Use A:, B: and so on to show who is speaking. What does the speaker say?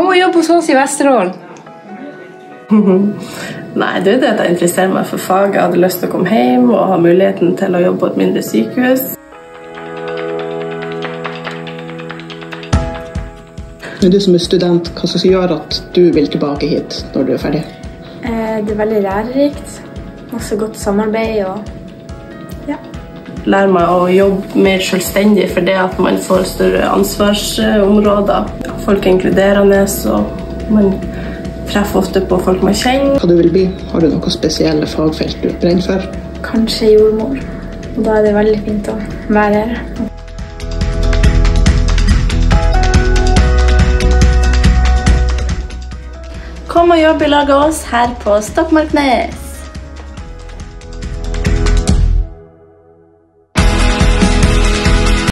A: må jobbe hos oss i Vesterålen.
B: Nei, det er det at jeg interesserer meg for faget. Jeg hadde lyst til å komme hjem og ha muligheten til å jobbe på et mindre sykehus.
C: Men du som er student, hva som gjør at du vil tilbake hit når du er ferdig?
D: Det er veldig lærerikt. Masse godt samarbeid og ja.
B: Lære meg å jobbe mer selvstendig for det at man får større ansvarsområder. Folk er inkluderende, så man treffer ofte på folk man kjenner.
C: Hva du vil bli? Har du noen spesielle fagfelt du brenner for?
D: Kanskje jordmor. Og da er det veldig fint å være her.
E: Kom og jobb i lag med oss her på Stokmarknes.